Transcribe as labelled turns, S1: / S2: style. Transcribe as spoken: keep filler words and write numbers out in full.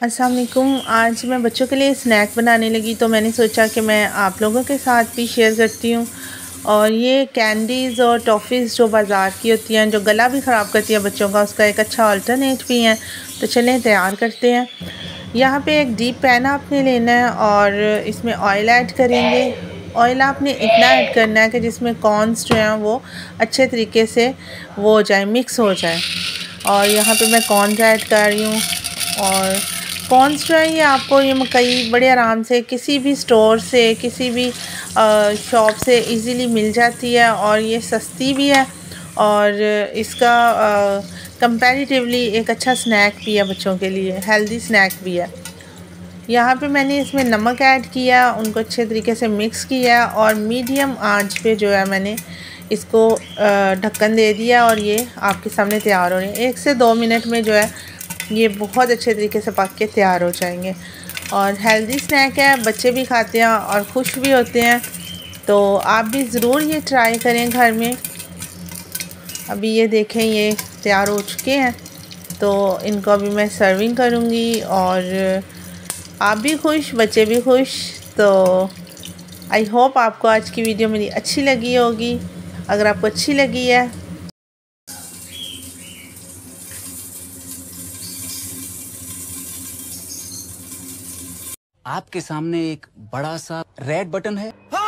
S1: अस्सलाम वालेकुम। आज मैं बच्चों के लिए स्नैक बनाने लगी तो मैंने सोचा कि मैं आप लोगों के साथ भी शेयर करती हूँ। और ये कैंडीज़ और टॉफ़ीज़ जो बाज़ार की होती हैं, जो गला भी ख़राब करती हैं बच्चों का, उसका एक अच्छा अल्टरनेट भी है। तो चलें तैयार करते हैं। यहाँ पे एक डीप पैन आपने लेना है और इसमें ऑयल ऐड करेंगे। ऑयल आपने इतना ऐड करना है कि जिसमें कॉर्न्स जो हैं वो अच्छे तरीके से वो हो जाए, मिक्स हो जाए। और यहाँ पे मैं कॉर्न्स ऐड कर रही हूँ। और कॉर्न्स जो है ये आपको ये मकई बड़े आराम से किसी भी स्टोर से, किसी भी शॉप से इजीली मिल जाती है और ये सस्ती भी है और इसका कंपैरेटिवली एक अच्छा स्नैक भी है, बच्चों के लिए हेल्दी स्नैक भी है। यहाँ पे मैंने इसमें नमक ऐड किया, उनको अच्छे तरीके से मिक्स किया और मीडियम आंच पे जो है मैंने इसको ढक्कन दे दिया और ये आपके सामने तैयार हो रहे हैं। एक से दो मिनट में जो है ये बहुत अच्छे तरीके से पक के तैयार हो जाएंगे। और हेल्दी स्नैक है, बच्चे भी खाते हैं और खुश भी होते हैं। तो आप भी ज़रूर ये ट्राई करें घर में। अभी ये देखें ये तैयार हो चुके हैं, तो इनको अभी मैं सर्विंग करूँगी और आप भी खुश, बच्चे भी खुश। तो आई होप आपको आज की वीडियो मेरी अच्छी लगी होगी। अगर आपको अच्छी लगी है
S2: आपके सामने एक बड़ा सा रेड बटन है।